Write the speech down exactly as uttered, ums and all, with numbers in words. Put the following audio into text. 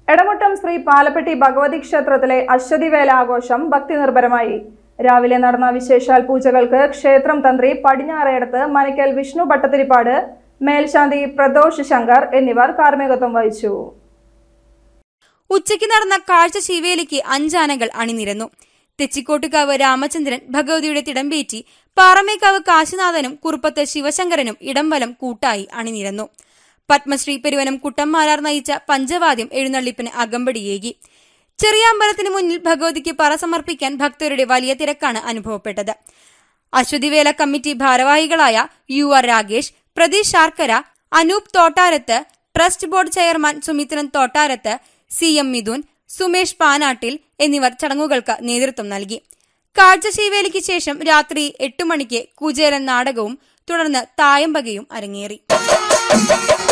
എടമുട്ടം ശ്രീ പാലപ്പെട്ടി ഭഗവതി ക്ഷേത്രത്തിലെ അശ്വതിവേല ആഘോഷം ഭക്തിനിർഭരമായി. രാവിലെ നടന്ന വിശേഷാൽ പൂജകൾക്ക് ക്ഷേത്രം തന്ത്രി പടിഞ്ഞാറേടത്ത് മനക്കൽ വിഷ്ണു ഭട്ടതിരിപ്പാട്, മേൽശാന്തി പ്രദോഷ് ശങ്കർ എന്നിവർ കാർമ്മികത്വം വഹിച്ചു. ഉച്ചയ്ക്ക് നടന്ന കാഴ്ച ശിവേലിക്ക് അഞ്ചാനകൾ അണിനിരന്നു. തെച്ചിക്കോട്ടുകാവ് രാമചന്ദ്രൻ ഭഗവതിയുടെ തിടമ്പേറ്റി, പാറമേക്കാവ് കാശിനാഥനും കുറുപ്പത്ത് ശിവശങ്കരനും ഇടംവലം കൂട്ടായി അണിനിരന്നു. പത്മശ്രീ പെരുവനം കുട്ടന്മാരാർ നയിച്ച പഞ്ചവാദ്യം എഴുന്നള്ളിപ്പിന് അകമ്പടിയേകി. ചെറിയ അമ്പലത്തിന് മുന്നിൽ ഭഗവതിക്ക് പറ സമർപ്പിക്കാൻ ഭക്തരുടെ വലിയ തിരക്കാണ് അനുഭവപ്പെട്ടത്. അശ്വതിവേല കമ്മിറ്റി ഭാരവാഹികളായ U R Ragesh, Pratheesh Sharkara, Anoop Thottarath, trust board chairman Sumithran Thottarath, C M Mithun, Sumesh Panattil എന്നിവർ ചടങ്ങുകൾക്ക് നേതൃത്വം നൽകി. കാഴ്ച ശീവേലിക്ക് ശേഷം രാത്രി എട്ടു മണിക്ക് കുചേലൻ നാടകവും തുടർന്ന് തായമ്പകയും അരങ്ങേറി.